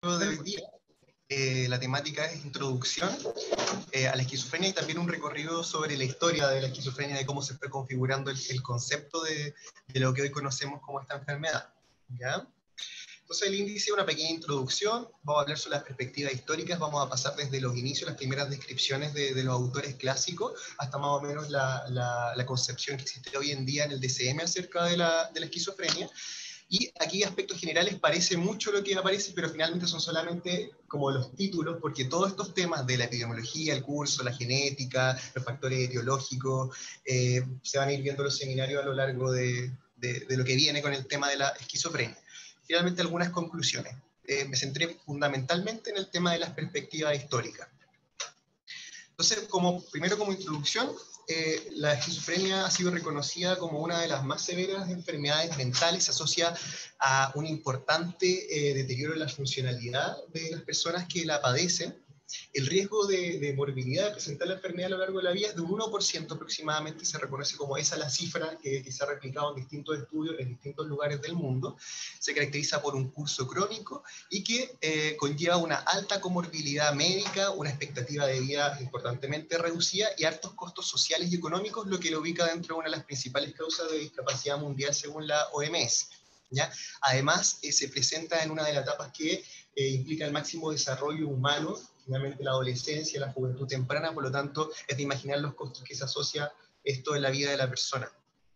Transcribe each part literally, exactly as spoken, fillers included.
de hoy día. Eh, la temática es introducción eh, a la esquizofrenia y también un recorrido sobre la historia de la esquizofrenia, de cómo se fue configurando el, el concepto de, de lo que hoy conocemos como esta enfermedad. ¿Ya? Entonces el índice es una pequeña introducción, vamos a hablar sobre las perspectivas históricas, vamos a pasar desde los inicios, las primeras descripciones de, de los autores clásicos, hasta más o menos la, la, la concepción que existe hoy en día en el D S M acerca de la, de la esquizofrenia. Y aquí aspectos generales parece mucho lo que aparece, pero finalmente son solamente como los títulos, porque todos estos temas de la epidemiología, el curso, la genética, los factores etiológicos, eh, se van a ir viendo los seminarios a lo largo de, de, de lo que viene con el tema de la esquizofrenia. Finalmente, algunas conclusiones. Eh, me centré fundamentalmente en el tema de las perspectivas históricas. Entonces, como, primero como introducción, eh, la esquizofrenia ha sido reconocida como una de las más severas enfermedades mentales, se asocia a un importante eh, deterioro en la funcionalidad de las personas que la padecen. El riesgo de, de morbilidad de presentar la enfermedad a lo largo de la vida es de un uno por ciento aproximadamente, se reconoce como esa la cifra que, que se ha replicado en distintos estudios en distintos lugares del mundo. Se caracteriza por un curso crónico y que eh, conlleva una alta comorbilidad médica, una expectativa de vida importantemente reducida y altos costos sociales y económicos, lo que lo ubica dentro de una de las principales causas de discapacidad mundial según la O M S. ¿Ya? Además, eh, se presenta en una de las etapas que eh, implica el máximo desarrollo humano, finalmente la adolescencia, la juventud temprana, por lo tanto es de imaginar los costos que se asocia esto en la vida de la persona.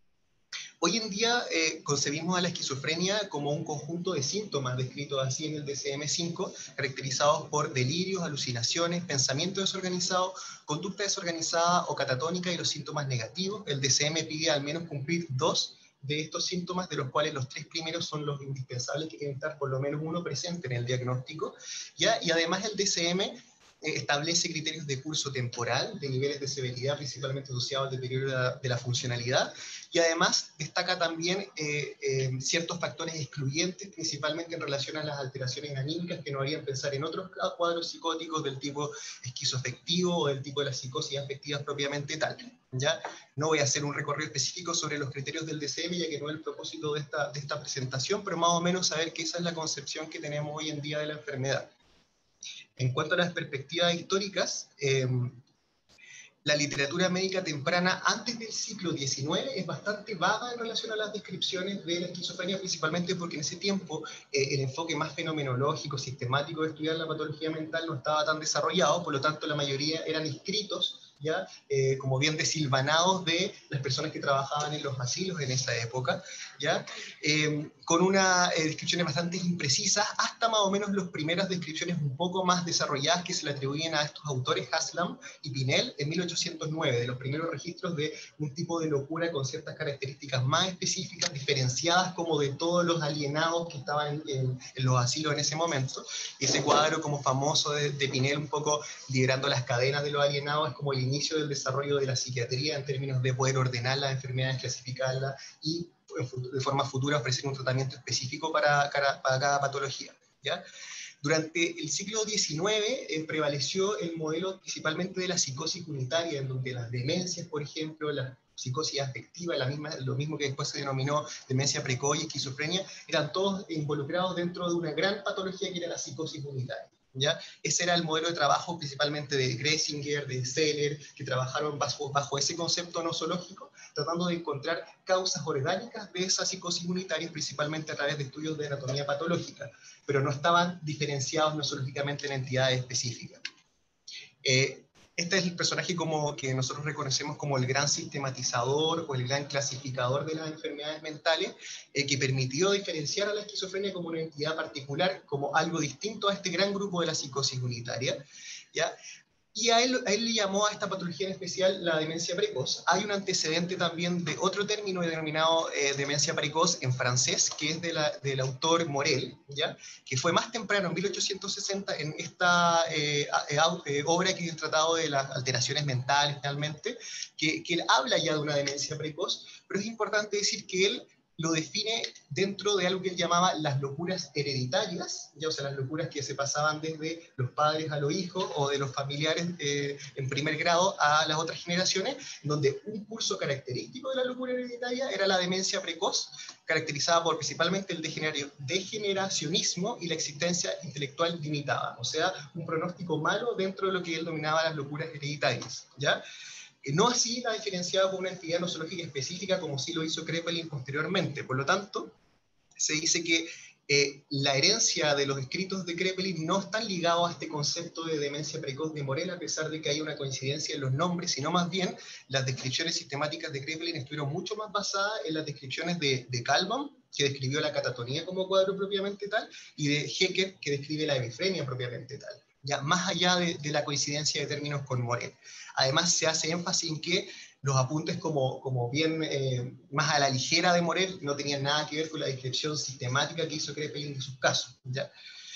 Hoy en día eh, concebimos a la esquizofrenia como un conjunto de síntomas descritos así en el D S M cinco, caracterizados por delirios, alucinaciones, pensamiento desorganizado, conducta desorganizada o catatónica y los síntomas negativos. El D S M pide al menos cumplir dos de estos síntomas, de los cuales los tres primeros son los indispensables, que tienen que estar por lo menos uno presente en el diagnóstico, ¿ya? Y además el D S M eh, establece criterios de curso temporal, de niveles de severidad principalmente asociados al deterioro de la, de la funcionalidad, y además destaca también eh, eh, ciertos factores excluyentes, principalmente en relación a las alteraciones anímicas, que nos harían pensar en otros cuadros psicóticos del tipo esquizoafectivo o del tipo de las psicosis afectivas propiamente tal. ¿Ya? No voy a hacer un recorrido específico sobre los criterios del D S M, ya que no es el propósito de esta, de esta presentación, pero más o menos saber que esa es la concepción que tenemos hoy en día de la enfermedad. En cuanto a las perspectivas históricas, eh, la literatura médica temprana antes del siglo diecinueve es bastante vaga en relación a las descripciones de la esquizofrenia, principalmente porque en ese tiempo eh, el enfoque más fenomenológico, sistemático de estudiar la patología mental no estaba tan desarrollado, por lo tanto la mayoría eran escritos, ya eh, como bien desilvanados de las personas que trabajaban en los asilos en esa época, ya eh, con unas eh, descripciones bastante imprecisas, hasta más o menos las primeras descripciones un poco más desarrolladas que se le atribuyen a estos autores, Haslam y Pinel, en mil ochocientos nueve, de los primeros registros de un tipo de locura con ciertas características más específicas, diferenciadas como de todos los alienados que estaban en, en, en los asilos en ese momento. Y ese cuadro como famoso de, de Pinel, un poco liderando las cadenas de los alienados, es como el inicio del desarrollo de la psiquiatría en términos de poder ordenar las enfermedades, clasificarlas y de forma futura ofrecer un tratamiento específico para, para, para cada patología, ¿ya? Durante el siglo diecinueve eh, prevaleció el modelo principalmente de la psicosis unitaria, en donde las demencias, por ejemplo, la psicosis afectiva, la misma, lo mismo que después se denominó demencia precoz y esquizofrenia, eran todos involucrados dentro de una gran patología que era la psicosis unitaria. ¿Ya? Ese era el modelo de trabajo principalmente de Gressinger, de Seller, que trabajaron bajo, bajo ese concepto nosológico, tratando de encontrar causas orgánicas de esas psicosis unitarias, principalmente a través de estudios de anatomía patológica, pero no estaban diferenciados nosológicamente en entidades específicas. Eh, Este es el personaje como que nosotros reconocemos como el gran sistematizador o el gran clasificador de las enfermedades mentales, eh, que permitió diferenciar a la esquizofrenia como una entidad particular, como algo distinto a este gran grupo de la psicosis unitaria, ¿ya? Y a él, a él le llamó a esta patología en especial la demencia precoz. Hay un antecedente también de otro término denominado eh, demencia precoz en francés, que es de la, del autor Morel, ¿ya? Que fue más temprano, en mil ochocientos sesenta, en esta eh, eh, obra que es el Tratado de las Alteraciones Mentales, realmente, que, que él habla ya de una demencia precoz, pero es importante decir que él lo define dentro de algo que él llamaba las locuras hereditarias, ya, o sea, las locuras que se pasaban desde los padres a los hijos o de los familiares eh, en primer grado a las otras generaciones, donde un curso característico de la locura hereditaria era la demencia precoz, caracterizada por principalmente el degeneracionismo y la existencia intelectual limitada, o sea, un pronóstico malo dentro de lo que él denominaba las locuras hereditarias, ¿ya? No así la diferenciaba por una entidad nosológica específica como sí lo hizo Kraepelin posteriormente. Por lo tanto, se dice que eh, la herencia de los escritos de Kraepelin no están ligados a este concepto de demencia precoz de Morel, a pesar de que hay una coincidencia en los nombres, sino más bien las descripciones sistemáticas de Kraepelin estuvieron mucho más basadas en las descripciones de, de Kalman, que describió la catatonía como cuadro propiamente tal, y de Hecker, que describe la hemifrenia propiamente tal. Ya, más allá de, de la coincidencia de términos con Morel. Además, se hace énfasis en que los apuntes, como, como bien eh, más a la ligera de Morel, no tenían nada que ver con la descripción sistemática que hizo Kraepelin de sus casos, ¿ya?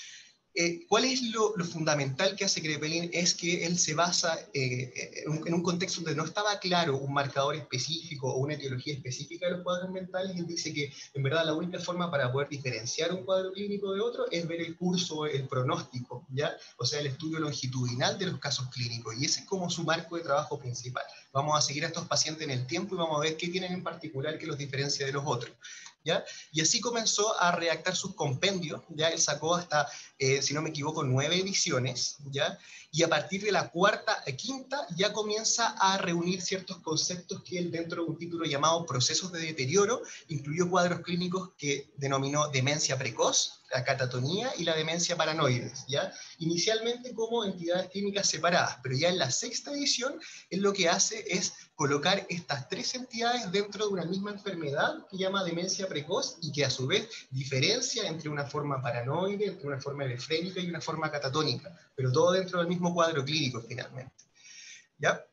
Eh, ¿Cuál es lo, lo fundamental que hace Kraepelin? Es que él se basa eh, en, un, en un contexto donde no estaba claro un marcador específico o una etiología específica de los cuadros mentales, y él dice que en verdad la única forma para poder diferenciar un cuadro clínico de otro es ver el curso, el pronóstico, ¿ya? O sea, el estudio longitudinal de los casos clínicos, y ese es como su marco de trabajo principal. Vamos a seguir a estos pacientes en el tiempo y vamos a ver qué tienen en particular que los diferencia de los otros, ¿ya? Y así comenzó a redactar sus compendios, ¿ya? Él sacó hasta, eh, si no me equivoco, nueve ediciones, ¿ya? Y a partir de la cuarta a quinta ya comienza a reunir ciertos conceptos que él, dentro de un título llamado Procesos de Deterioro, incluyó cuadros clínicos que denominó demencia precoz, la catatonía y la demencia paranoide, ¿ya? Inicialmente como entidades clínicas separadas, pero ya en la sexta edición él lo que hace es colocar estas tres entidades dentro de una misma enfermedad que llama demencia precoz y que a su vez diferencia entre una forma paranoide, entre una forma hebefrénica y una forma catatónica, pero todo dentro del mismo cuadro clínico finalmente, ¿ya?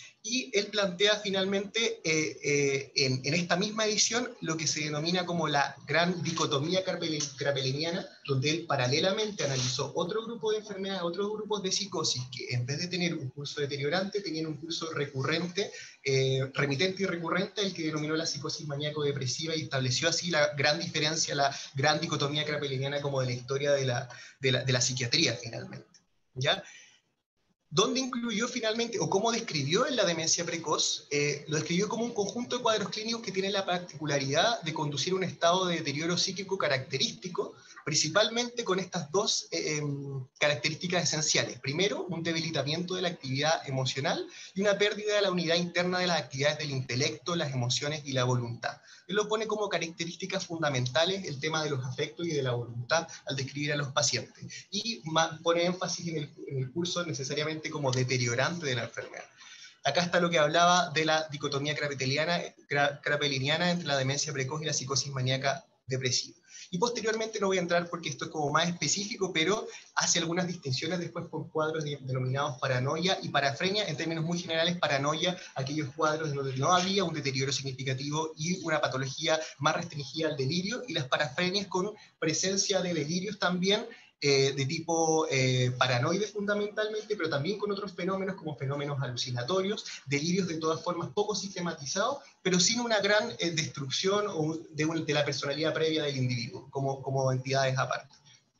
Y él plantea finalmente eh, eh, en, en esta misma edición lo que se denomina como la gran dicotomía krapeliniana, donde él paralelamente analizó otro grupo de enfermedades, otros grupos de psicosis que en vez de tener un curso deteriorante tenían un curso recurrente, eh, remitente y recurrente, el que denominó la psicosis maníaco-depresiva, y estableció así la gran diferencia, la gran dicotomía krapeliniana como de la historia de la, de la, de la psiquiatría finalmente, ¿ya? ¿Dónde incluyó finalmente, o cómo describió en la demencia precoz? Eh, lo describió como un conjunto de cuadros clínicos que tienen la particularidad de conducir a un estado de deterioro psíquico característico, principalmente con estas dos eh, características esenciales. Primero, un debilitamiento de la actividad emocional y una pérdida de la unidad interna de las actividades del intelecto, las emociones y la voluntad. Él lo pone como características fundamentales el tema de los afectos y de la voluntad al describir a los pacientes. Y pone énfasis en el, en el curso necesariamente como deteriorante de la enfermedad. Acá está lo que hablaba de la dicotomía krapeliniana entre la demencia precoz y la psicosis maníaca depresiva. Y posteriormente no voy a entrar porque esto es como más específico, pero hace algunas distinciones después por cuadros denominados paranoia y parafrenia. En términos muy generales, paranoia, aquellos cuadros donde no había un deterioro significativo y una patología más restringida al delirio, y las parafrenias con presencia de delirios también, Eh, de tipo eh, paranoide fundamentalmente, pero también con otros fenómenos como fenómenos alucinatorios, delirios de todas formas poco sistematizados, pero sin una gran eh, destrucción o de, un, de la personalidad previa del individuo, como, como entidades aparte.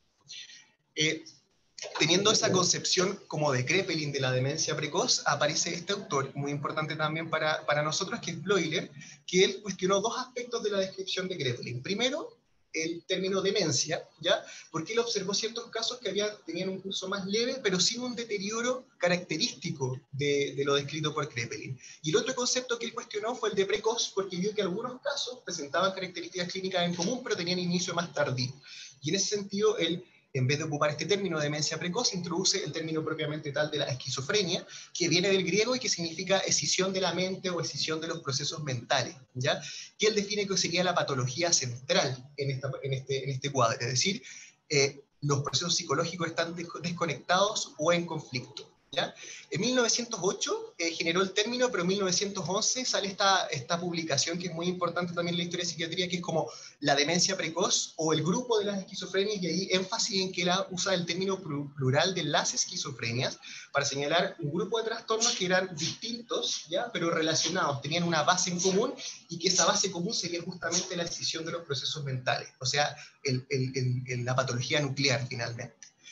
Eh, Teniendo esa concepción como de Kraepelin de la demencia precoz, aparece este autor, muy importante también para, para nosotros, que es Bloiler, que él cuestionó dos aspectos de la descripción de Kraepelin. Primero, el término demencia, ¿ya? Porque él observó ciertos casos que había, tenían un curso más leve, pero sin un deterioro característico de, de lo descrito por Kraepelin. Y el otro concepto que él cuestionó fue el de precoz, porque vio que algunos casos presentaban características clínicas en común, pero tenían inicio más tardío. Y en ese sentido, él, en vez de ocupar este término de demencia precoz, introduce el término propiamente tal de la esquizofrenia, que viene del griego y que significa escisión de la mente o escisión de los procesos mentales, ¿ya? Que él define que sería la patología central en, esta, en, este, en este cuadro, es decir, eh, los procesos psicológicos están desconectados o en conflicto. ¿Ya? En mil novecientos ocho eh, generó el término, pero en mil novecientos once sale esta, esta publicación que es muy importante también en la historia de psiquiatría, que es como la demencia precoz o el grupo de las esquizofrenias, y ahí énfasis en que él usa el término plural de las esquizofrenias para señalar un grupo de trastornos que eran distintos, ¿ya? Pero relacionados, tenían una base en común, y que esa base común sería justamente la escisión de los procesos mentales, o sea, el, el, el, el, la patología nuclear finalmente.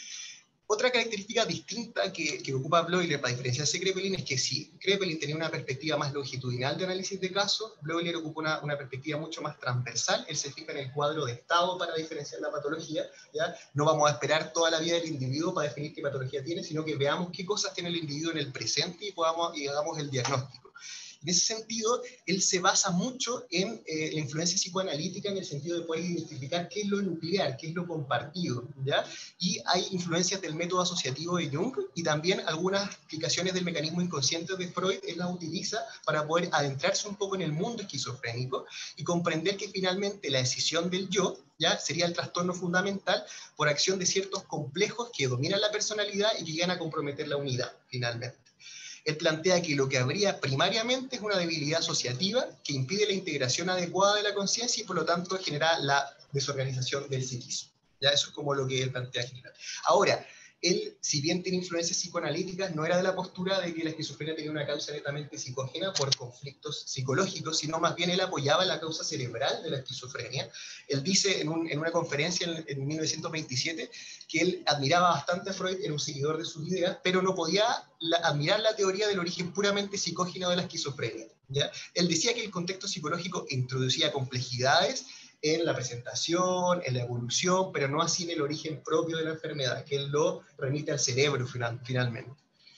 Otra característica distinta que, que ocupa Bleuler para diferenciarse de Kraepelin es que si Kraepelin tenía una perspectiva más longitudinal de análisis de casos, Bleuler ocupa una, una perspectiva mucho más transversal. Él se fija en el cuadro de estado para diferenciar la patología, ¿ya? No vamos a esperar toda la vida del individuo para definir qué patología tiene, sino que veamos qué cosas tiene el individuo en el presente y, podamos, y hagamos el diagnóstico. En ese sentido, él se basa mucho en eh, la influencia psicoanalítica, en el sentido de poder identificar qué es lo nuclear, qué es lo compartido, ¿ya? Y hay influencias del método asociativo de Jung, y también algunas explicaciones del mecanismo inconsciente de Freud. Él las utiliza para poder adentrarse un poco en el mundo esquizofrénico y comprender que finalmente la decisión del yo, ¿ya? Sería el trastorno fundamental por acción de ciertos complejos que dominan la personalidad y que llegan a comprometer la unidad, finalmente. Él plantea que lo que habría primariamente es una debilidad asociativa que impide la integración adecuada de la conciencia y por lo tanto genera la desorganización del psiquismo. ¿Ya? Eso es como lo que él plantea en general. Ahora, él, si bien tiene influencias psicoanalíticas, no era de la postura de que la esquizofrenia tenía una causa netamente psicógena por conflictos psicológicos, sino más bien él apoyaba la causa cerebral de la esquizofrenia. Él dice en, un, en una conferencia en, en mil novecientos veintisiete que él admiraba bastante a Freud, era un seguidor de sus ideas, pero no podía la, admirar la teoría del origen puramente psicógeno de la esquizofrenia, ¿ya? Él decía que el contexto psicológico introducía complejidades en la presentación, en la evolución, pero no así en el origen propio de la enfermedad, que él lo remite al cerebro final, finalmente.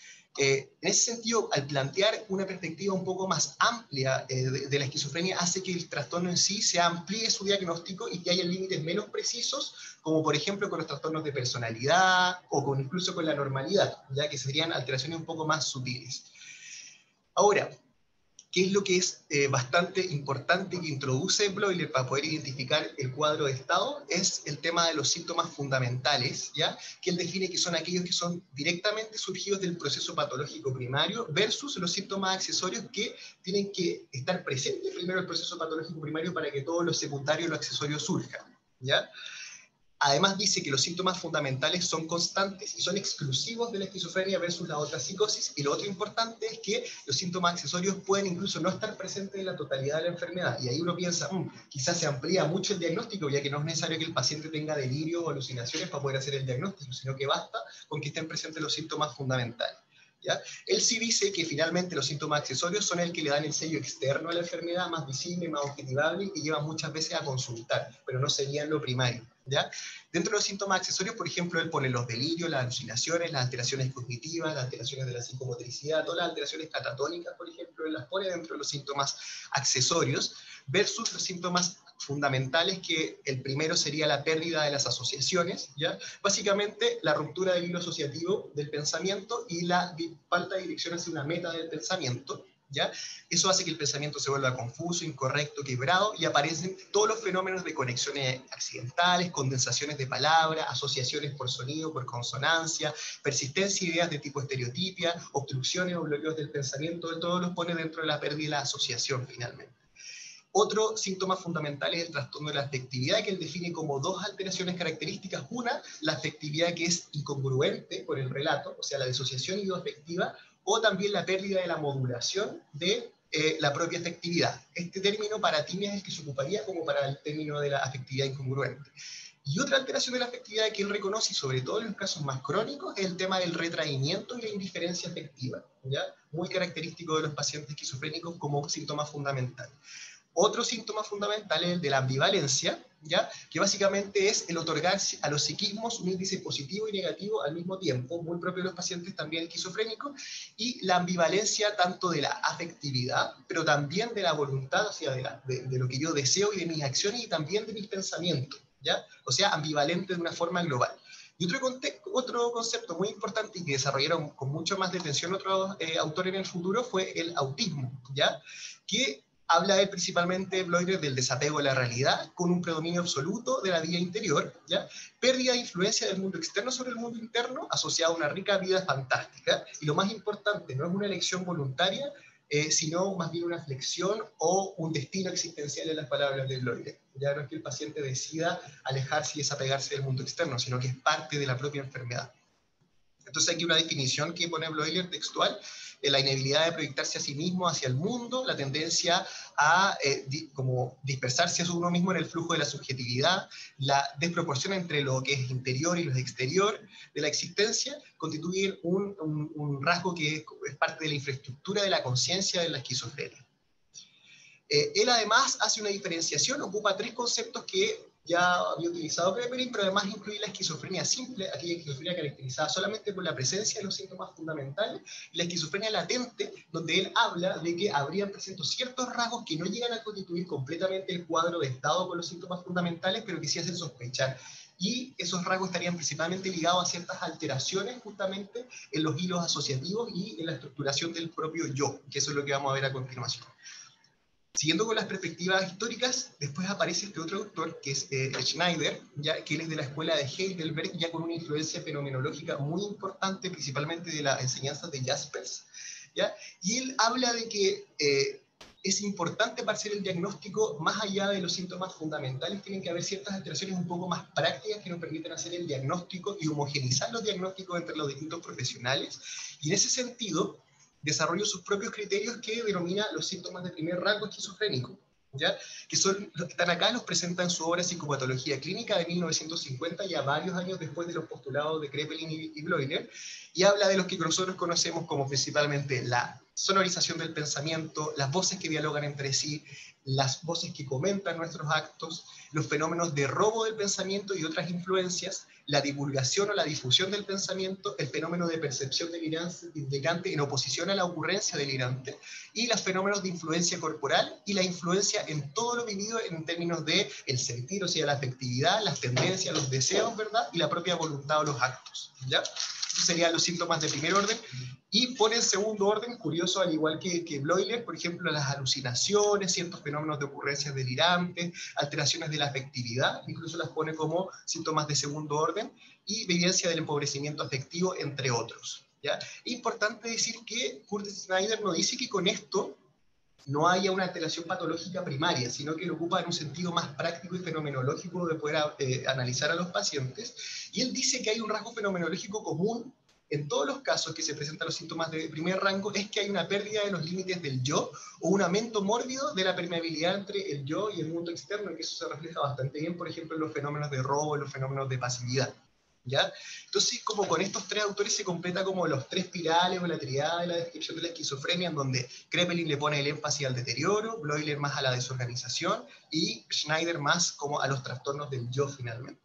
Eh, en ese sentido, al plantear una perspectiva un poco más amplia eh, de, de la esquizofrenia, hace que el trastorno en sí se amplíe su diagnóstico y que haya límites menos precisos, como por ejemplo con los trastornos de personalidad o con, incluso con la normalidad, ya que serían alteraciones un poco más sutiles. Ahora, ¿qué es lo que es eh, bastante importante que introduce Bleuler para poder identificar el cuadro de estado? Es el tema de los síntomas fundamentales, ¿ya? Que él define que son aquellos que son directamente surgidos del proceso patológico primario versus los síntomas accesorios que tienen que estar presentes primero el proceso patológico primario para que todos los secundarios y los accesorios surjan, ¿ya? Además dice que los síntomas fundamentales son constantes y son exclusivos de la esquizofrenia versus la otra psicosis, y lo otro importante es que los síntomas accesorios pueden incluso no estar presentes en la totalidad de la enfermedad, y ahí uno piensa, mmm, quizás se amplía mucho el diagnóstico, ya que no es necesario que el paciente tenga delirio o alucinaciones para poder hacer el diagnóstico, sino que basta con que estén presentes los síntomas fundamentales, ¿ya? Él sí dice que finalmente los síntomas accesorios son el que le dan el sello externo a la enfermedad, más visible, más objetivable, y que llevan muchas veces a consultar, pero no serían lo primario, ¿ya? Dentro de los síntomas accesorios, por ejemplo, él pone los delirios, las alucinaciones, las alteraciones cognitivas, las alteraciones de la psicomotricidad, todas las alteraciones catatónicas, por ejemplo, él las pone dentro de los síntomas accesorios, versus los síntomas fundamentales, que el primero sería la pérdida de las asociaciones, ¿ya? Básicamente la ruptura del hilo asociativo del pensamiento y la falta de dirección hacia una meta del pensamiento, ¿ya? Eso hace que el pensamiento se vuelva confuso, incorrecto, quebrado, y aparecen todos los fenómenos de conexiones accidentales, condensaciones de palabras, asociaciones por sonido, por consonancia, persistencia de ideas de tipo estereotipia, obstrucciones o bloqueos del pensamiento. Todos los pone dentro de la pérdida de la asociación finalmente. Otro síntoma fundamental es el trastorno de la afectividad, que él define como dos alteraciones características. Una, la afectividad que es incongruente por el relato, o sea, la disociación idoafectiva, o también la pérdida de la modulación de eh, la propia afectividad. Este término para Timias es el que se ocuparía como para el término de la afectividad incongruente. Y otra alteración de la afectividad que él reconoce, y sobre todo en los casos más crónicos, es el tema del retraimiento y la indiferencia afectiva, ¿ya? Muy característico de los pacientes esquizofrénicos como síntoma fundamental. Otro síntoma fundamental es el de la ambivalencia, ¿ya? Que básicamente es el otorgar a los psiquismos un índice positivo y negativo al mismo tiempo, muy propio de los pacientes también esquizofrénicos, y la ambivalencia tanto de la afectividad, pero también de la voluntad, o sea, de, la, de, de lo que yo deseo y de mis acciones y también de mis pensamientos, ¿ya? O sea, ambivalente de una forma global. Y otro, otro concepto muy importante y que desarrollaron con mucho más detención otros eh, autores en el futuro fue el autismo, ¿ya? Que habla él principalmente, Bloiler, del desapego de la realidad con un predominio absoluto de la vida interior, ¿ya? Pérdida de influencia del mundo externo sobre el mundo interno, asociado a una rica vida fantástica, y lo más importante, no es una elección voluntaria, eh, sino más bien una flexión o un destino existencial en las palabras de Bloiler. Ya no es que el paciente decida alejarse y desapegarse del mundo externo, sino que es parte de la propia enfermedad. Entonces aquí una definición que pone Bloiler textual, eh, la inhabilidad de proyectarse a sí mismo hacia el mundo, la tendencia a eh, di, como dispersarse a uno mismo en el flujo de la subjetividad, la desproporción entre lo que es interior y lo exterior de la existencia, constituyen un, un, un rasgo que es, es parte de la infraestructura de la conciencia de la esquizofrenia. Eh, él además hace una diferenciación, ocupa tres conceptos que ya había utilizado Kraepelin, pero además incluye la esquizofrenia simple, aquella esquizofrenia caracterizada solamente por la presencia de los síntomas fundamentales, y la esquizofrenia latente, donde él habla de que habrían presento ciertos rasgos que no llegan a constituir completamente el cuadro de estado con los síntomas fundamentales, pero que sí hacen sospechar. Y esos rasgos estarían principalmente ligados a ciertas alteraciones justamente en los hilos asociativos y en la estructuración del propio yo, que eso es lo que vamos a ver a continuación. Siguiendo con las perspectivas históricas, después aparece este otro autor, que es eh, Schneider, ya, que él es de la escuela de Heidelberg, ya con una influencia fenomenológica muy importante, principalmente de las enseñanzas de Jaspers, ¿ya? Y él habla de que eh, es importante para hacer el diagnóstico, más allá de los síntomas fundamentales, tienen que haber ciertas alteraciones un poco más prácticas que nos permiten hacer el diagnóstico y homogenizar los diagnósticos entre los distintos profesionales, y en ese sentido desarrolló sus propios criterios que denomina los síntomas de primer rango esquizofrénico, ¿ya? Que son los que están acá, los presenta en su obra Psicopatología Clínica de mil novecientos cincuenta, ya varios años después de los postulados de Kraepelin y, y Bloiler, y habla de los que nosotros conocemos como principalmente la sonorización del pensamiento, las voces que dialogan entre sí, las voces que comentan nuestros actos, los fenómenos de robo del pensamiento y otras influencias, la divulgación o la difusión del pensamiento, el fenómeno de percepción delirante en oposición a la ocurrencia delirante, y los fenómenos de influencia corporal y la influencia en todo lo vivido en términos de el sentir, o sea, la afectividad, las tendencias, los deseos, ¿verdad? Y la propia voluntad o los actos, ¿ya? Esos serían los síntomas de primer orden. Y pone en segundo orden, curioso, al igual que, que Bloiler, por ejemplo, las alucinaciones, ciertos fenómenos de ocurrencias delirantes, alteraciones de la afectividad, incluso las pone como síntomas de segundo orden, y evidencia del empobrecimiento afectivo, entre otros, ¿ya? Importante decir que Curtis Schneider no dice que con esto no haya una alteración patológica primaria, sino que lo ocupa en un sentido más práctico y fenomenológico de poder eh, analizar a los pacientes, y él dice que hay un rasgo fenomenológico común en todos los casos que se presentan los síntomas de primer rango, es que hay una pérdida de los límites del yo o un aumento mórbido de la permeabilidad entre el yo y el mundo externo, y que eso se refleja bastante bien, por ejemplo, en los fenómenos de robo, en los fenómenos de pasividad, ¿ya? Entonces, como con estos tres autores se completa como los tres pilares o la triada de la descripción de la esquizofrenia, en donde Kraepelin le pone el énfasis al deterioro, Bloiler más a la desorganización y Schneider más como a los trastornos del yo finalmente.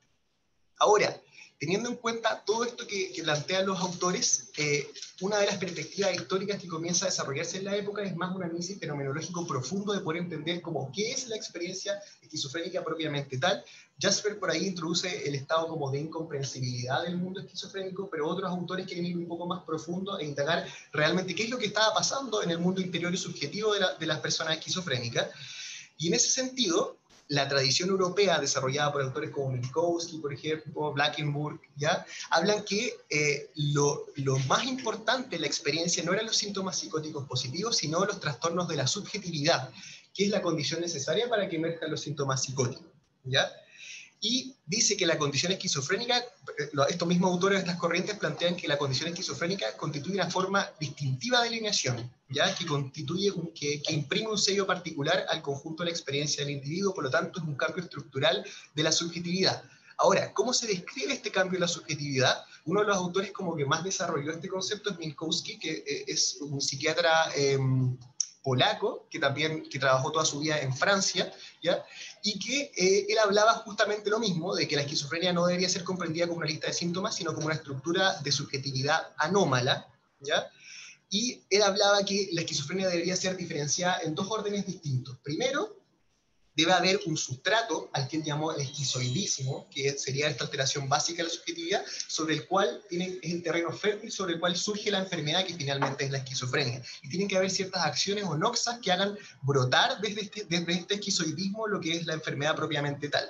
Ahora, teniendo en cuenta todo esto que, que plantean los autores, eh, una de las perspectivas históricas que comienza a desarrollarse en la época es más un análisis fenomenológico profundo de poder entender como qué es la experiencia esquizofrénica propiamente tal. Jasper por ahí introduce el estado como de incomprensibilidad del mundo esquizofrénico, pero otros autores quieren ir un poco más profundo e indagar realmente qué es lo que estaba pasando en el mundo interior y subjetivo de, la, de las personas esquizofrénicas. Y en ese sentido, la tradición europea desarrollada por autores como Minkowski, por ejemplo, Blankenburg, ¿ya? Hablan que eh, lo, lo más importante en la experiencia no eran los síntomas psicóticos positivos, sino los trastornos de la subjetividad, que es la condición necesaria para que emerjan los síntomas psicóticos, ¿ya? Y dice que la condición esquizofrénica, estos mismos autores de estas corrientes plantean que la condición esquizofrénica constituye una forma distintiva de alineación, ¿ya? Que, constituye un, que, que imprime un sello particular al conjunto de la experiencia del individuo, por lo tanto es un cambio estructural de la subjetividad. Ahora, ¿cómo se describe este cambio en la subjetividad? Uno de los autores como que más desarrolló este concepto es Minkowski, que eh, es un psiquiatra eh, polaco, que también que trabajó toda su vida en Francia, ¿ya? Y que eh, él hablaba justamente lo mismo, de que la esquizofrenia no debería ser comprendida como una lista de síntomas, sino como una estructura de subjetividad anómala, ¿ya? Y él hablaba que la esquizofrenia debería ser diferenciada en dos órdenes distintos. Primero, debe haber un sustrato al que él llamó el esquizoidismo, que sería esta alteración básica de la subjetividad, sobre el cual tiene, es el terreno fértil sobre el cual surge la enfermedad que finalmente es la esquizofrenia. Y tienen que haber ciertas acciones o noxas que hagan brotar desde este, desde este esquizoidismo lo que es la enfermedad propiamente tal.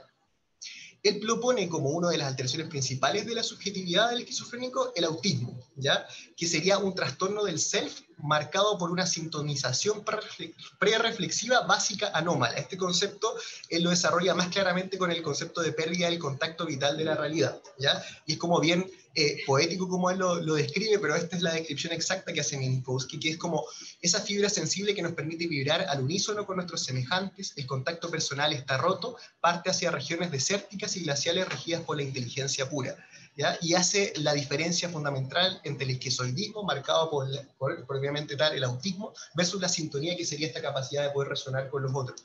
Él propone como una de las alteraciones principales de la subjetividad del esquizofrénico el autismo, ¿ya? Que sería un trastorno del self marcado por una sintonización prereflexiva básica anómala. Este concepto él lo desarrolla más claramente con el concepto de pérdida del contacto vital de la realidad, ¿ya? Y es como bien eh, poético como él lo, lo describe, pero esta es la descripción exacta que hace Minkowski, que es como esa fibra sensible que nos permite vibrar al unísono con nuestros semejantes, el contacto personal está roto, parte hacia regiones desérticas y glaciales regidas por la inteligencia pura, ¿ya? Y hace la diferencia fundamental entre el esquizoidismo, marcado por, por, por obviamente tal, el autismo, versus la sintonía, que sería esta capacidad de poder resonar con los otros.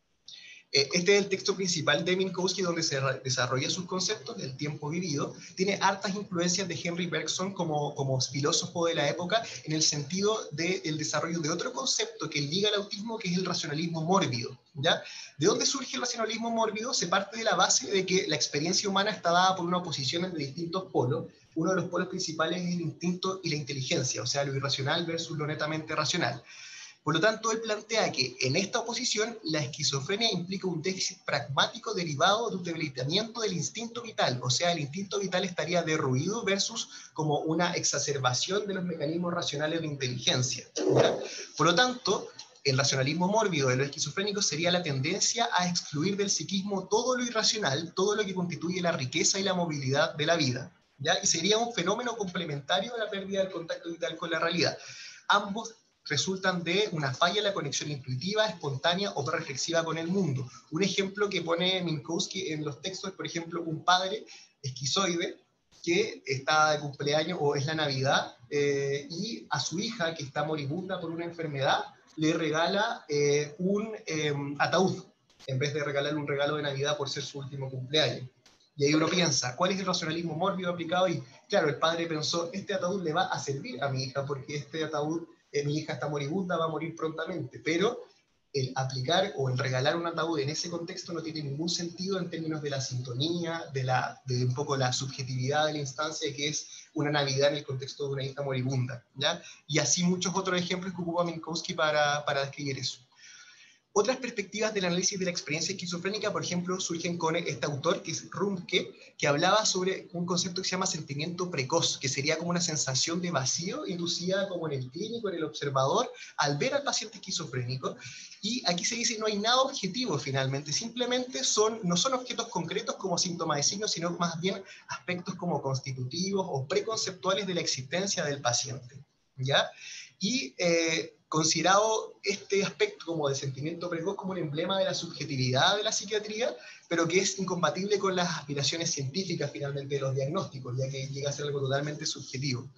Este es el texto principal de Minkowski, donde se desarrolla sus conceptos del tiempo vivido. Tiene hartas influencias de Henry Bergson como, como filósofo de la época, en el sentido del desarrollo de otro concepto que liga al autismo, que es el racionalismo mórbido, ¿ya? ¿De dónde surge el racionalismo mórbido? Se parte de la base de que la experiencia humana está dada por una oposición entre distintos polos. Uno de los polos principales es el instinto y la inteligencia, o sea, lo irracional versus lo netamente racional. Por lo tanto, él plantea que en esta oposición la esquizofrenia implica un déficit pragmático derivado de un debilitamiento del instinto vital, o sea, el instinto vital estaría derruido versus como una exacerbación de los mecanismos racionales de inteligencia, ¿ya? Por lo tanto, el racionalismo mórbido de los esquizofrénicos sería la tendencia a excluir del psiquismo todo lo irracional, todo lo que constituye la riqueza y la movilidad de la vida, ¿ya? Y sería un fenómeno complementario a la pérdida del contacto vital con la realidad. Ambos resultan de una falla en la conexión intuitiva, espontánea o reflexiva con el mundo. Un ejemplo que pone Minkowski en los textos es, por ejemplo, un padre esquizoide que está de cumpleaños o es la Navidad eh, y a su hija, que está moribunda por una enfermedad, le regala eh, un eh, ataúd, en vez de regalarle un regalo de Navidad por ser su último cumpleaños. Y ahí uno piensa, ¿cuál es el racionalismo mórbido aplicado? Y claro, el padre pensó, este ataúd le va a servir a mi hija, porque este ataúd, eh, mi hija está moribunda, va a morir prontamente. Pero el aplicar o el regalar un ataúd en ese contexto no tiene ningún sentido en términos de la sintonía, de, la, de un poco la subjetividad de la instancia, que es una Navidad en el contexto de una hija moribunda, ¿ya? Y así muchos otros ejemplos que ocupa Minkowski para, para describir eso. Otras perspectivas del análisis de la experiencia esquizofrénica, por ejemplo, surgen con este autor, que es Rumke, que hablaba sobre un concepto que se llama sentimiento precoz, que sería como una sensación de vacío inducida como en el clínico, en el observador, al ver al paciente esquizofrénico. Y aquí se dice, no hay nada objetivo finalmente, simplemente son, no son objetos concretos como síntomas de signos, sino más bien aspectos como constitutivos o preconceptuales de la existencia del paciente, ¿ya? Y eh, considerado este aspecto como de sentimiento precoz como un emblema de la subjetividad de la psiquiatría, pero que es incompatible con las aspiraciones científicas finalmente de los diagnósticos, ya que llega a ser algo totalmente subjetivo.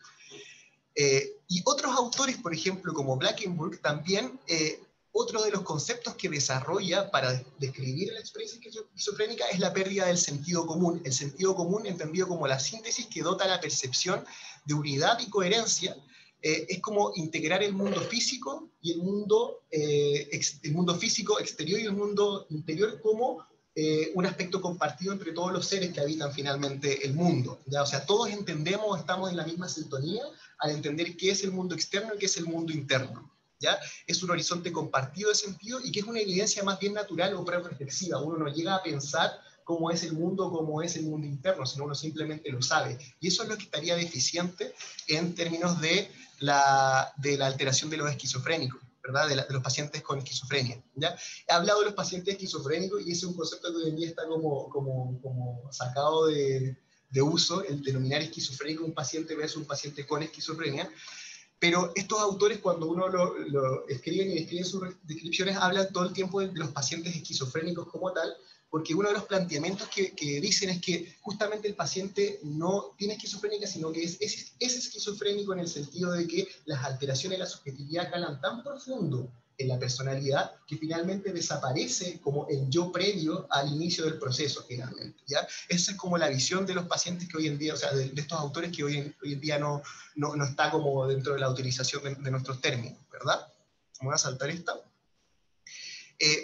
Eh, y otros autores, por ejemplo, como Blankenburg, también eh, otro de los conceptos que desarrolla para describir la experiencia esquizofrénica es la pérdida del sentido común. El sentido común entendido como la síntesis que dota la percepción de unidad y coherencia. Eh, es como integrar el mundo físico y el mundo, eh, ex, el mundo físico exterior y el mundo interior como eh, un aspecto compartido entre todos los seres que habitan finalmente el mundo, ¿ya? O sea, todos entendemos, estamos en la misma sintonía al entender qué es el mundo externo y qué es el mundo interno, ¿ya? Es un horizonte compartido de sentido y que es una evidencia más bien natural o pre-reflexiva. Uno no llega a pensar cómo es el mundo, cómo es el mundo interno, sino uno simplemente lo sabe. Y eso es lo que estaría deficiente en términos de la, de la alteración de los esquizofrénicos, ¿verdad? De, la, de los pacientes con esquizofrenia, ¿ya? He hablado de los pacientes esquizofrénicos y ese es un concepto que hoy en día está como, como, como sacado de, de uso, el denominar esquizofrénico un paciente versus un paciente con esquizofrenia. Pero estos autores, cuando uno lo, lo escriben y describen sus descripciones, hablan todo el tiempo de los pacientes esquizofrénicos como tal, porque uno de los planteamientos que, que dicen es que justamente el paciente no tiene esquizofrénica, sino que es, es, es esquizofrénico en el sentido de que las alteraciones de la subjetividad calan tan profundo en la personalidad que finalmente desaparece como el yo previo al inicio del proceso, finalmente, ¿ya? Esa es como la visión de los pacientes que hoy en día, o sea, de, de estos autores que hoy en, hoy en día no, no, no está como dentro de la utilización de, de nuestros términos, ¿verdad? Me voy a saltar esta. Eh,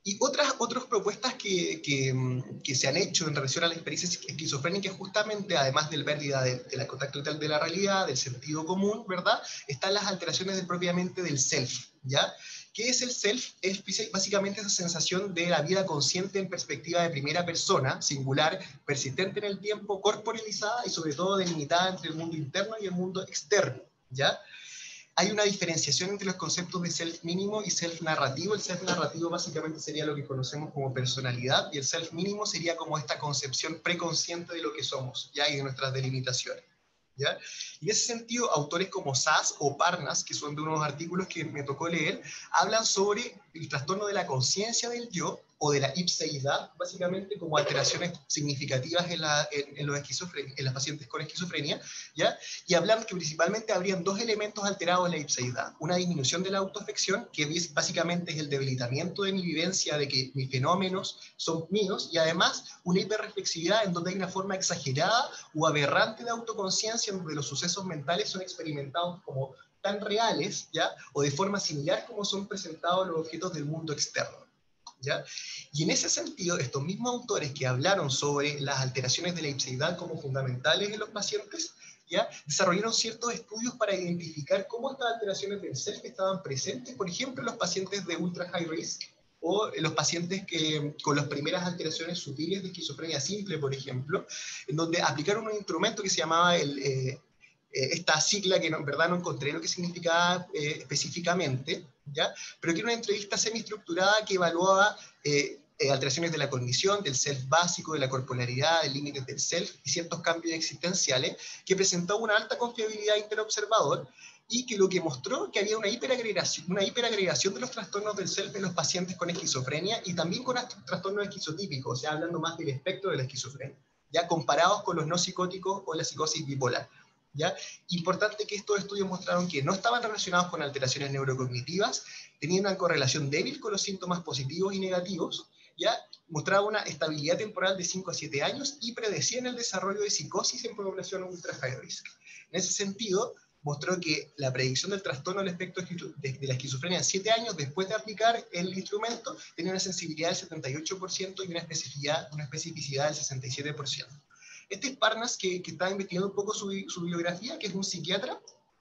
Y otras, otras propuestas que, que, que se han hecho en relación a la experiencia esquizofrénica, justamente, además de la pérdida de, de la contacto total de la realidad, del sentido común, ¿verdad? Están las alteraciones del, propiamente del self, ¿ya? ¿Qué es el self? Es básicamente esa sensación de la vida consciente en perspectiva de primera persona, singular, persistente en el tiempo, corporalizada y sobre todo delimitada entre el mundo interno y el mundo externo, ¿ya? Hay una diferenciación entre los conceptos de self mínimo y self narrativo. El self narrativo básicamente sería lo que conocemos como personalidad, y el self mínimo sería como esta concepción preconsciente de lo que somos, ¿ya? Y de nuestras delimitaciones, ¿ya? Y en ese sentido, autores como Sass o Parnas, que son de unos artículos que me tocó leer, hablan sobre el trastorno de la conciencia del yo, o de la ipseidad, básicamente como alteraciones significativas en, la, en, en, los en las pacientes con esquizofrenia, ¿ya? Y hablan que principalmente habrían dos elementos alterados en la ipseidad: una disminución de la autoafección, que básicamente es el debilitamiento de mi vivencia de que mis fenómenos son míos, y además una hiperreflexividad en donde hay una forma exagerada o aberrante de autoconciencia, en donde los sucesos mentales son experimentados como tan reales, ¿ya? O de forma similar como son presentados los objetos del mundo externo, ¿ya? Y en ese sentido, estos mismos autores que hablaron sobre las alteraciones de la ipseidad como fundamentales en los pacientes, ¿ya? Desarrollaron ciertos estudios para identificar cómo estas alteraciones del self estaban presentes, por ejemplo, en los pacientes de ultra high risk, o en los pacientes que, con las primeras alteraciones sutiles de esquizofrenia simple, por ejemplo, en donde aplicaron un instrumento que se llamaba el... Eh, esta sigla que no, en verdad no encontré lo que significaba eh, específicamente, ¿ya? Pero que era una entrevista semiestructurada que evaluaba eh, eh, alteraciones de la cognición, del self básico, de la corporalidad, del límite del self y ciertos cambios existenciales, que presentó una alta confiabilidad interobservador, y que lo que mostró que había una hiperagregación, una hiperagregación de los trastornos del self en los pacientes con esquizofrenia y también con trastornos esquizotípicos, o sea, hablando más del espectro de la esquizofrenia, ya comparados con los no psicóticos o la psicosis bipolar, ¿ya? Importante que estos estudios mostraron que no estaban relacionados con alteraciones neurocognitivas, tenían una correlación débil con los síntomas positivos y negativos, ¿ya? Mostraba una estabilidad temporal de cinco a siete años y predecían el desarrollo de psicosis en población ultra high risk. En ese sentido, mostró que la predicción del trastorno del espectro de, de la esquizofrenia en siete años después de aplicar el instrumento tenía una sensibilidad del setenta y ocho por ciento y una especificidad, una especificidad del sesenta y siete por ciento. Este es Parnas, que, que está investigando un poco su, su bibliografía, que es un psiquiatra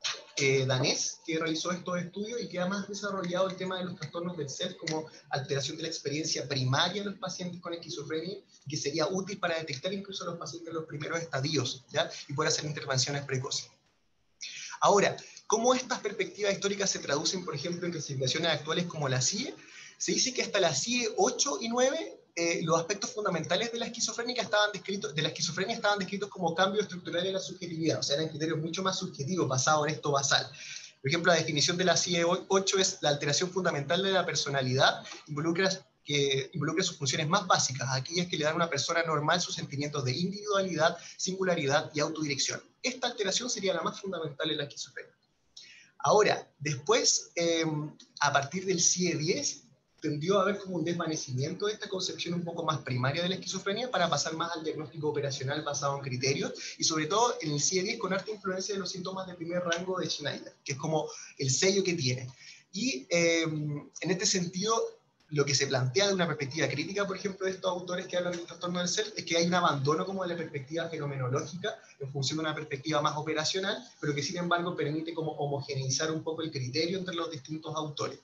eh, danés que realizó estos estudios y que ha más desarrollado el tema de los trastornos del self como alteración de la experiencia primaria de los pacientes con esquizofrenia, que sería útil para detectar incluso a los pacientes en los primeros estadios, ¿ya? Y poder hacer intervenciones precoces. Ahora, ¿cómo estas perspectivas históricas se traducen, por ejemplo, en clasificaciones actuales como la C I E? Se dice que hasta la C I E ocho y nueve eh, los aspectos fundamentales de la esquizofrenia estaban descritos, de la esquizofrenia estaban descritos como cambios estructurales en la subjetividad, o sea, eran criterios mucho más subjetivos basados en esto basal. Por ejemplo, la definición de la C I E ocho es: la alteración fundamental de la personalidad involucra que involucra sus funciones más básicas, aquellas que le dan a una persona normal sus sentimientos de individualidad, singularidad y autodirección. Esta alteración sería la más fundamental en la esquizofrenia. Ahora, después, eh, a partir del C I E diez, tendió a haber como un desvanecimiento de esta concepción un poco más primaria de la esquizofrenia para pasar más al diagnóstico operacional basado en criterios, y sobre todo en el C I E diez con harta influencia de los síntomas de primer rango de Schneider, que es como el sello que tiene. Y eh, en este sentido, lo que se plantea de una perspectiva crítica, por ejemplo, de estos autores que hablan del trastorno del self, es que hay un abandono como de la perspectiva fenomenológica en función de una perspectiva más operacional, pero que sin embargo permite como homogeneizar un poco el criterio entre los distintos autores.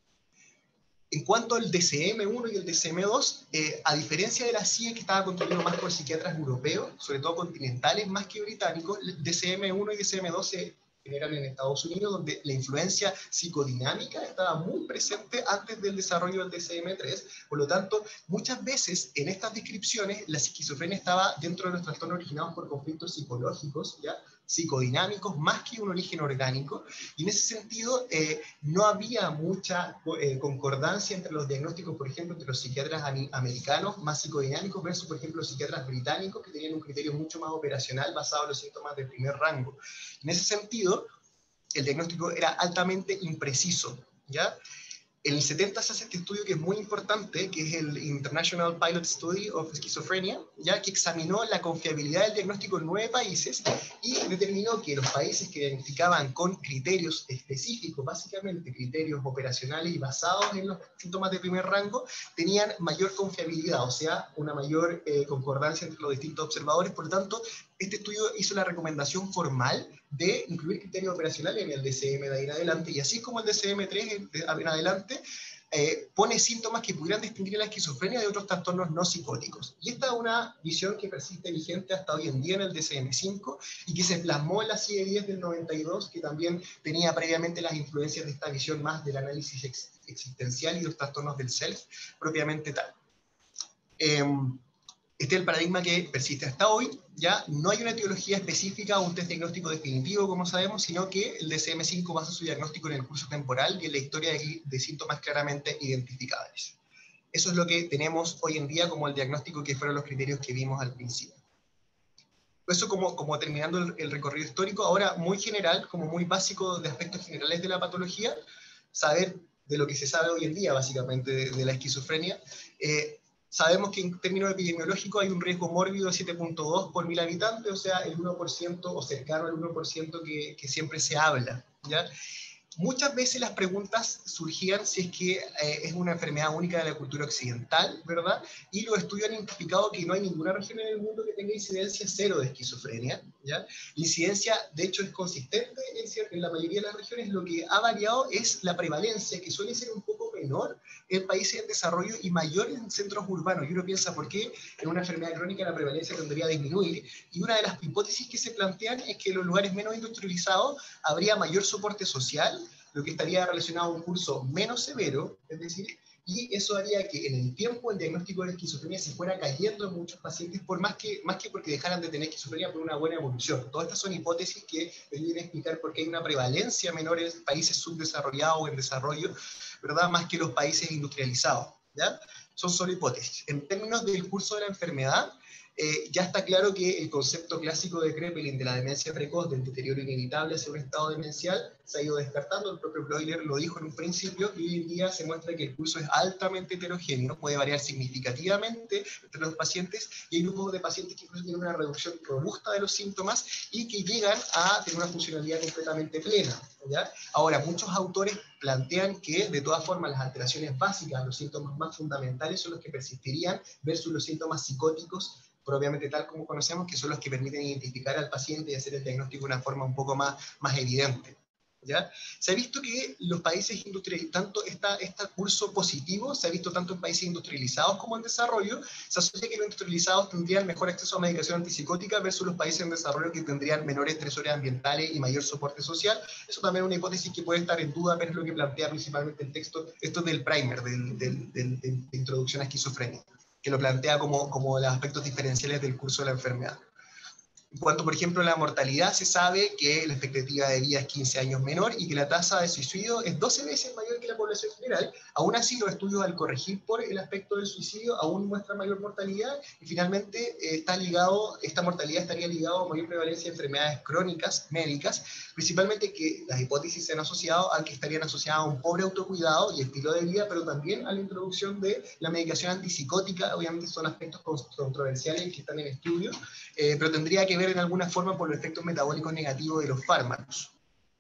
En cuanto al D S M uno y el D S M dos, eh, a diferencia de la C I E, que estaba construido más por psiquiatras europeos, sobre todo continentales más que británicos, el D S M uno y D S M dos se generan en Estados Unidos, donde la influencia psicodinámica estaba muy presente antes del desarrollo del D S M tres. Por lo tanto, muchas veces en estas descripciones la esquizofrenia estaba dentro de los trastornos originados por conflictos psicológicos, ¿ya? Psicodinámicos, más que un origen orgánico, y en ese sentido eh, no había mucha eh, concordancia entre los diagnósticos, por ejemplo, entre los psiquiatras americanos más psicodinámicos versus, por ejemplo, los psiquiatras británicos, que tenían un criterio mucho más operacional basado en los síntomas de primer rango. En ese sentido, el diagnóstico era altamente impreciso, ¿ya? En el setenta se hace este estudio que es muy importante, que es el International Pilot Study of Schizophrenia, ya que examinó la confiabilidad del diagnóstico en nueve países y determinó que los países que diagnosticaban con criterios específicos, básicamente criterios operacionales y basados en los síntomas de primer rango, tenían mayor confiabilidad, o sea, una mayor eh, concordancia entre los distintos observadores. Por lo tanto, este estudio hizo la recomendación formal de incluir criterios operacionales en el D S M de ahí en adelante, y así como el D S M tres en, en adelante, eh, pone síntomas que pudieran distinguir la esquizofrenia de otros trastornos no psicóticos. Y esta es una visión que persiste vigente hasta hoy en día en el D S M cinco y que se plasmó en la C I E diez del noventa y dos, que también tenía previamente las influencias de esta visión más del análisis ex existencial y los trastornos del self propiamente tal. Eh, Este es el paradigma que persiste hasta hoy. Ya no hay una etiología específica o un test diagnóstico definitivo, como sabemos, sino que el D S M cinco basa su diagnóstico en el curso temporal y en la historia de, de síntomas claramente identificables. Eso es lo que tenemos hoy en día como el diagnóstico, que fueron los criterios que vimos al principio. Eso como, como terminando el, el recorrido histórico. Ahora, muy general, como muy básico de aspectos generales de la patología, saber de lo que se sabe hoy en día, básicamente, de, de la esquizofrenia. Eh, Sabemos que en términos epidemiológicos hay un riesgo mórbido de siete punto dos por mil habitantes, o sea, el uno por ciento o cercano al uno por ciento que, que siempre se habla, ¿ya? Muchas veces las preguntas surgían si es que eh, es una enfermedad única de la cultura occidental, ¿verdad? Y los estudios han identificado que no hay ninguna región en el mundo que tenga incidencia cero de esquizofrenia, ¿ya? La incidencia, de hecho, es consistente en, en la mayoría de las regiones. Lo que ha variado es la prevalencia, que suele ser un poco menor en países en desarrollo y mayor en centros urbanos. Y uno piensa, ¿por qué en una enfermedad crónica la prevalencia tendría a disminuir? Y una de las hipótesis que se plantean es que en los lugares menos industrializados habría mayor soporte social, lo que estaría relacionado a un curso menos severo, es decir, y eso haría que en el tiempo el diagnóstico de la esquizofrenia se fuera cayendo en muchos pacientes, por más que, más que porque dejaran de tener esquizofrenia por una buena evolución. Todas estas son hipótesis que deberían explicar por qué hay una prevalencia menor en países subdesarrollados o en desarrollo, ¿verdad? Más que los países industrializados, ¿ya? Son solo hipótesis. En términos del curso de la enfermedad, Eh, ya está claro que el concepto clásico de Kraepelin de la demencia precoz, del deterioro inevitable hacia un estado demencial, se ha ido descartando. El propio Breuer lo dijo en un principio, y hoy en día se muestra que el curso es altamente heterogéneo, puede variar significativamente entre los pacientes, y hay grupos de pacientes que incluso tienen una reducción robusta de los síntomas y que llegan a tener una funcionalidad completamente plena, ¿ya? Ahora, muchos autores plantean que, de todas formas, las alteraciones básicas, los síntomas más fundamentales, son los que persistirían versus los síntomas psicóticos propiamente tal como conocemos, que son los que permiten identificar al paciente y hacer el diagnóstico de una forma un poco más, más evidente, ¿ya? Se ha visto que los países industrializados, tanto esta, este curso positivo, se ha visto tanto en países industrializados como en desarrollo, se asocia que los industrializados tendrían mejor acceso a medicación antipsicótica versus los países en desarrollo, que tendrían menores estresores ambientales y mayor soporte social. Eso también es una hipótesis que puede estar en duda, pero es lo que plantea principalmente el texto, esto del primer, del, del, del, del, de introducción a esquizofrenia, que lo plantea como, como los aspectos diferenciales del curso de la enfermedad. En cuanto, por ejemplo, a la mortalidad, se sabe que la expectativa de vida es quince años menor y que la tasa de suicidio es doce veces mayor que la población general. Aún así, los estudios, al corregir por el aspecto del suicidio, aún muestran mayor mortalidad, y finalmente eh, está ligado, esta mortalidad estaría ligada a mayor prevalencia de enfermedades crónicas médicas, principalmente que las hipótesis se han asociado a que estarían asociadas a un pobre autocuidado y estilo de vida, pero también a la introducción de la medicación antipsicótica. Obviamente son aspectos controversiales que están en estudio, eh, pero tendría que ver en alguna forma por los efectos metabólicos negativos de los fármacos.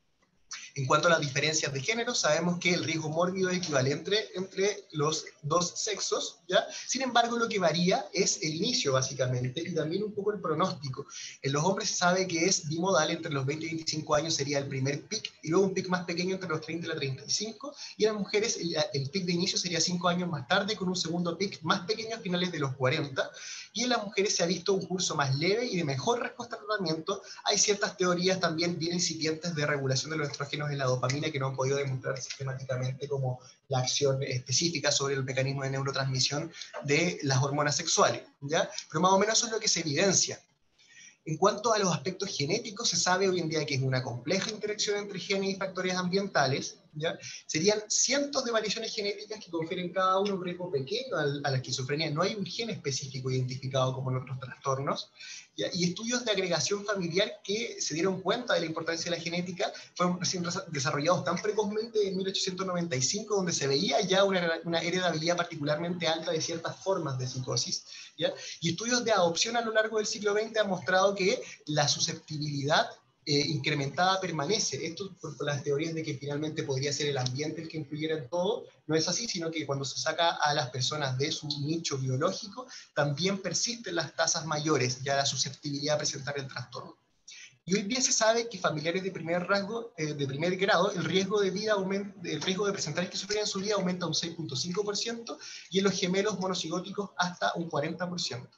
En cuanto a las diferencias de género, sabemos que el riesgo mórbido es equivalente entre los dos sexos, ¿ya? Sin embargo, lo que varía es el inicio, básicamente, y también un poco el pronóstico. En los hombres se sabe que es bimodal, entre los veinte y veinticinco años sería el primer pic, y luego un pic más pequeño entre los treinta y los treinta y cinco, y en las mujeres el, el pic de inicio sería cinco años más tarde, con un segundo pic más pequeño a finales de los cuarenta, y en las mujeres se ha visto un curso más leve y de mejor respuesta al tratamiento. Hay ciertas teorías también bien incipientes de regulación de los estrógenos en la dopamina que no han podido demostrar sistemáticamente como la acción específica sobre el mecanismo de neurotransmisión de las hormonas sexuales, ¿ya? Pero más o menos eso es lo que se evidencia. En cuanto a los aspectos genéticos, se sabe hoy en día que es una compleja interacción entre genes y factores ambientales, ¿ya? Serían cientos de variaciones genéticas que confieren cada uno un riesgo pequeño a la esquizofrenia. No hay un gen específico identificado como en otros trastornos. ¿ya? Y estudios de agregación familiar que se dieron cuenta de la importancia de la genética fueron desarrollados tan precozmente en mil ochocientos noventa y cinco, donde se veía ya una, una heredabilidad particularmente alta de ciertas formas de psicosis, ¿ya? Y estudios de adopción a lo largo del siglo veinte han mostrado que la susceptibilidad Eh, incrementada permanece. Esto por, por las teorías de que finalmente podría ser el ambiente el que influyera en todo. No es así, sino que cuando se saca a las personas de su nicho biológico, también persisten las tasas mayores, ya la susceptibilidad a presentar el trastorno. Y hoy día se sabe que familiares de primer rango, eh, de primer grado, el riesgo de vida aumenta, el riesgo de presentar esquizofrenia en su vida aumenta un seis punto cinco por ciento y en los gemelos monocigóticos hasta un cuarenta por ciento.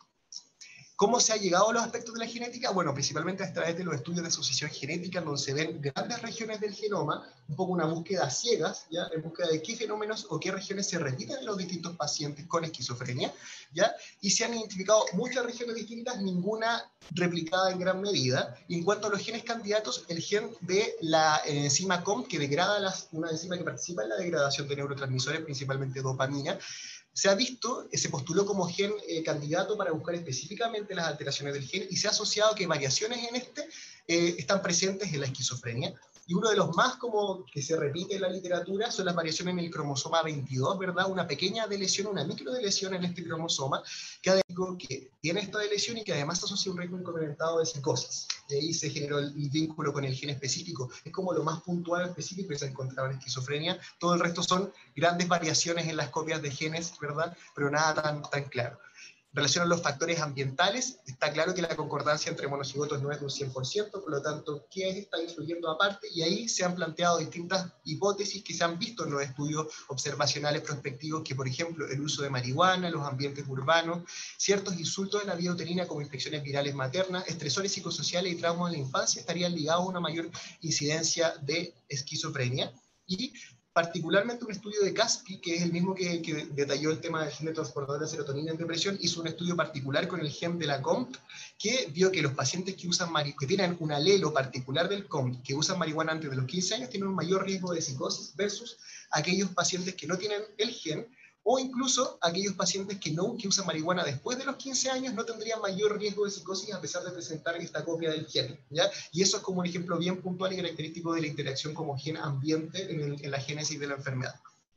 ¿Cómo se ha llegado a los aspectos de la genética? Bueno, principalmente a través de los estudios de asociación genética, donde se ven grandes regiones del genoma, un poco una búsqueda a ciegas, ¿ya? En búsqueda de qué fenómenos o qué regiones se repiten en los distintos pacientes con esquizofrenia, ¿ya? Y se han identificado muchas regiones distintas, ninguna replicada en gran medida. Y en cuanto a los genes candidatos, el gen de la enzima C O M, que degrada las, una enzima que participa en la degradación de neurotransmisores, principalmente dopamina, se ha visto, se postuló como gen eh, candidato para buscar específicamente las alteraciones del gen y se ha asociado que variaciones en este eh, están presentes en la esquizofrenia. Y uno de los más como que se repite en la literatura son las variaciones en el cromosoma veintidós, ¿verdad? Una pequeña delesión, una microdeleción en este cromosoma que ha dicho que tiene esta delesión y que además asocia un riesgo incrementado de psicosis. Y ahí se generó el, el vínculo con el gen específico. Es como lo más puntual específico que se ha encontrado en esquizofrenia. Todo el resto son grandes variaciones en las copias de genes, ¿verdad? Pero nada tan, tan claro. En relación a los factores ambientales, está claro que la concordancia entre monocigotos no es de un cien por ciento, por lo tanto, ¿qué está influyendo aparte? Y ahí se han planteado distintas hipótesis que se han visto en los estudios observacionales prospectivos, que por ejemplo, el uso de marihuana, los ambientes urbanos, ciertos insultos de la vía uterina como infecciones virales maternas, estresores psicosociales y traumas en la infancia estarían ligados a una mayor incidencia de esquizofrenia. Y particularmente un estudio de Caspi, que es el mismo que, que detalló el tema del gen de transportador de serotonina en depresión, hizo un estudio particular con el gen de la C O M P, que vio que los pacientes que, usan que tienen un alelo particular del C O M P, que usan marihuana antes de los quince años, tienen un mayor riesgo de psicosis versus aquellos pacientes que no tienen el gen, o incluso aquellos pacientes que, no, que usan marihuana después de los quince años no tendrían mayor riesgo de psicosis a pesar de presentar esta copia del gen, ¿ya? Y eso es como un ejemplo bien puntual y característico de la interacción como gen-ambiente en, en la génesis de la enfermedad.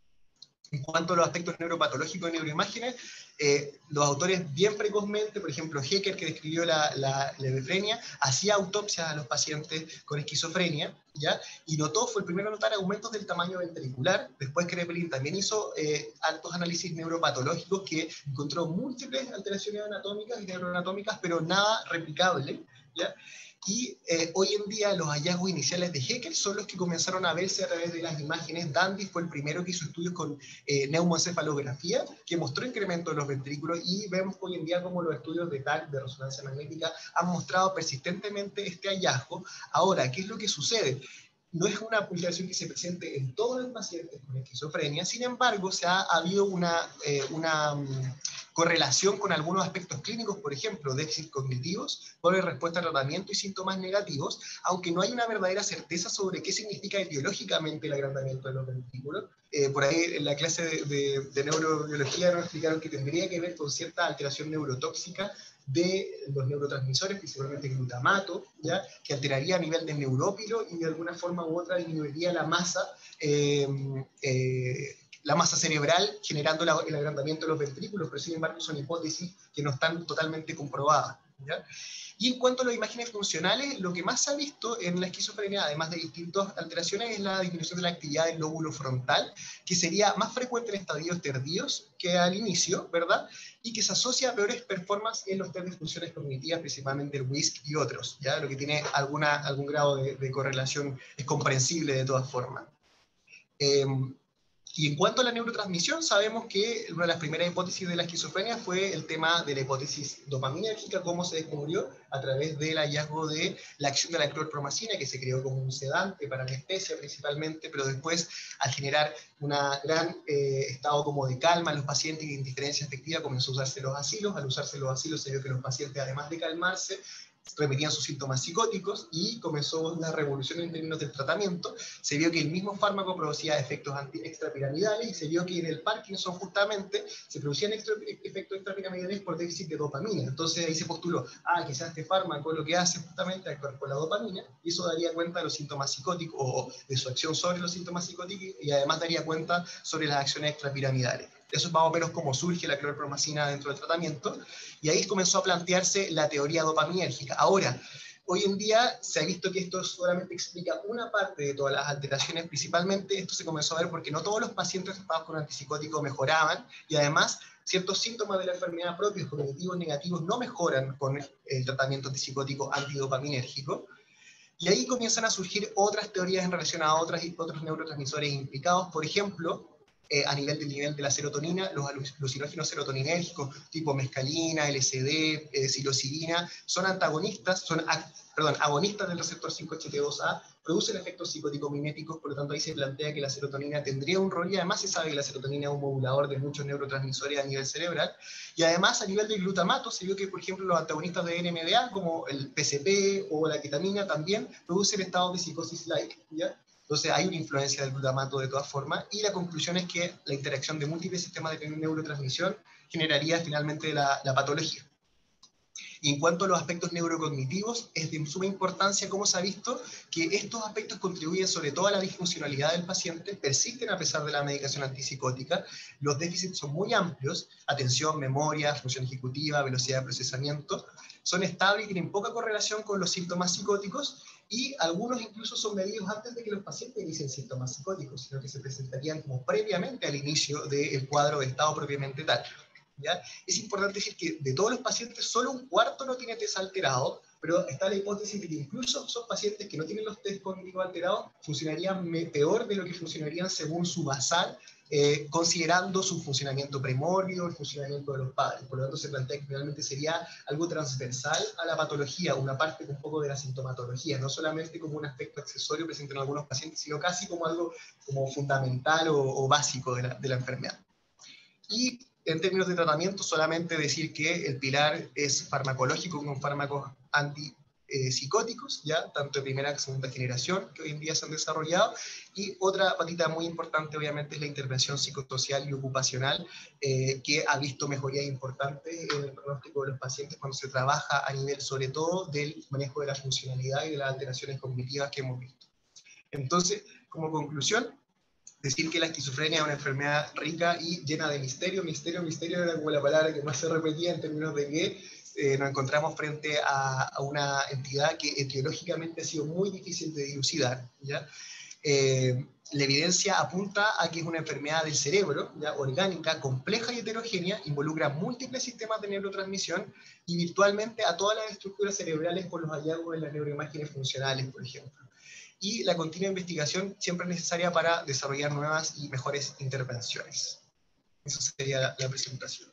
En cuanto a los aspectos neuropatológicos de neuroimágenes, eh, los autores bien precozmente, por ejemplo, Hecker, que describió la, la, la hebefrenia, hacía autopsias a los pacientes con esquizofrenia, ¿ya? Y notó, fue el primero a notar aumentos del tamaño ventricular. Después Kraepelin también hizo eh, altos análisis neuropatológicos que encontró múltiples alteraciones anatómicas y neuroanatómicas, pero nada replicable, ¿ya? Y eh, hoy en día los hallazgos iniciales de Hecker son los que comenzaron a verse a través de las imágenes. Dandy fue el primero que hizo estudios con eh, neumoencefalografía, que mostró incremento de los ventrículos, y vemos hoy en día como los estudios de T A C, de resonancia magnética, han mostrado persistentemente este hallazgo. Ahora, ¿qué es lo que sucede? No es una alteración que se presente en todos los pacientes con esquizofrenia, sin embargo, se ha, ha habido una, eh, una um, correlación con algunos aspectos clínicos, por ejemplo, déficit cognitivos, pobre respuesta a tratamiento y síntomas negativos, aunque no hay una verdadera certeza sobre qué significa biológicamente el agrandamiento de los ventrículos. Eh, por ahí en la clase de, de, de neurobiología nos explicaron que tendría que ver con cierta alteración neurotóxica de los neurotransmisores, principalmente glutamato, ¿ya? Que alteraría a nivel del neurópilo y de alguna forma u otra disminuiría la masa, eh, eh, la masa cerebral, generando la, el agrandamiento de los ventrículos, pero sin embargo son hipótesis que no están totalmente comprobadas, ¿ya? Y en cuanto a las imágenes funcionales, lo que más se ha visto en la esquizofrenia, además de distintas alteraciones, es la disminución de la actividad del lóbulo frontal, que sería más frecuente en estadios tardíos que al inicio, ¿verdad? Y que se asocia a peores performances en los test de funciones cognitivas, principalmente el W I S C y otros, ¿ya? Lo que tiene alguna, algún grado de, de correlación es comprensible de todas formas. Eh, Y en cuanto a la neurotransmisión, sabemos que una de las primeras hipótesis de la esquizofrenia fue el tema de la hipótesis dopaminérgica, cómo se descubrió a través del hallazgo de la acción de la clorpromacina, que se creó como un sedante para anestesia principalmente, pero después, al generar un gran eh, estado como de calma en los pacientes y de indiferencia afectiva, comenzó a usarse los acilos. Al usarse los acilos se vio que los pacientes, además de calmarse, repetían sus síntomas psicóticos y comenzó la revolución en términos del tratamiento. Se vio que el mismo fármaco producía efectos anti extrapiramidales y se vio que en el Parkinson justamente se producían extra, efectos extrapiramidales por déficit de dopamina. Entonces ahí se postuló, ah, quizás este fármaco lo que hace justamente actuar con la dopamina y eso daría cuenta de los síntomas psicóticos o de su acción sobre los síntomas psicóticos y además daría cuenta sobre las acciones extrapiramidales. Eso es más o menos como surge la clorpromacina dentro del tratamiento, y ahí comenzó a plantearse la teoría dopaminérgica. Ahora, hoy en día se ha visto que esto solamente explica una parte de todas las alteraciones, principalmente esto se comenzó a ver porque no todos los pacientes tratados con antipsicóticos mejoraban, y además ciertos síntomas de la enfermedad propios, cognitivos negativos, no mejoran con el tratamiento antipsicótico antidopaminérgico. Y ahí comienzan a surgir otras teorías en relación a otras, otros neurotransmisores implicados, por ejemplo, Eh, a nivel del nivel de la serotonina, los alucinógenos serotoninérgicos tipo mescalina, L S D, eh, psilocibina, son antagonistas, son perdón, agonistas del receptor cinco H T dos A, producen efectos psicótico-miméticos, por lo tanto ahí se plantea que la serotonina tendría un rol, y además se sabe que la serotonina es un modulador de muchos neurotransmisores a nivel cerebral, y además a nivel del glutamato se vio que, por ejemplo, los antagonistas de N M D A, como el P C P o la ketamina, también producen estados de psicosis-like, ¿ya? Entonces hay una influencia del glutamato de todas formas, y la conclusión es que la interacción de múltiples sistemas de neurotransmisión generaría finalmente la, la patología. Y en cuanto a los aspectos neurocognitivos, es de suma importancia, como se ha visto, que estos aspectos contribuyen sobre todo a la disfuncionalidad del paciente, persisten a pesar de la medicación antipsicótica, los déficits son muy amplios, atención, memoria, función ejecutiva, velocidad de procesamiento, son estables y tienen poca correlación con los síntomas psicóticos, y algunos incluso son medidos antes de que los pacientes inicien síntomas psicóticos, sino que se presentarían como previamente al inicio del cuadro de estado propiamente tal. ¿Ya? Es importante decir que de todos los pacientes, solo un cuarto no tiene test alterado, pero está la hipótesis de que incluso son pacientes que no tienen los test cognitivos alterados, funcionarían peor de lo que funcionarían según su basal, eh, considerando su funcionamiento premórdico, el funcionamiento de los padres. Por lo tanto, se plantea que realmente sería algo transversal a la patología, una parte un poco de la sintomatología, no solamente como un aspecto accesorio presente en algunos pacientes, sino casi como algo como fundamental o, o básico de la, de la enfermedad. Y en términos de tratamiento, solamente decir que el pilar es farmacológico con fármacos antipsicóticos, ya tanto de primera que segunda generación, que hoy en día se han desarrollado, y otra patita muy importante, obviamente, es la intervención psicosocial y ocupacional, eh, que ha visto mejorías importantes en el pronóstico de los pacientes cuando se trabaja a nivel, sobre todo, del manejo de la funcionalidad y de las alteraciones cognitivas que hemos visto. Entonces, como conclusión, decir que la esquizofrenia es una enfermedad rica y llena de misterio. Misterio, misterio era como la palabra que más se repetía en términos de que eh, nos encontramos frente a, a una entidad que etiológicamente ha sido muy difícil de dilucidar, ¿ya? Eh, la evidencia apunta a que es una enfermedad del cerebro, ¿ya? Orgánica, compleja y heterogénea, involucra múltiples sistemas de neurotransmisión y virtualmente a todas las estructuras cerebrales por los hallazgos en las neuroimágenes funcionales, por ejemplo. Y la continua investigación siempre es necesaria para desarrollar nuevas y mejores intervenciones. Esa sería la, la presentación.